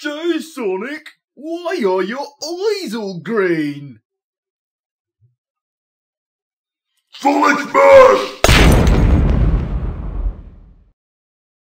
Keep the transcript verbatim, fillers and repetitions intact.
Gee, Sonic, why are your eyes all green? Sonic Smash!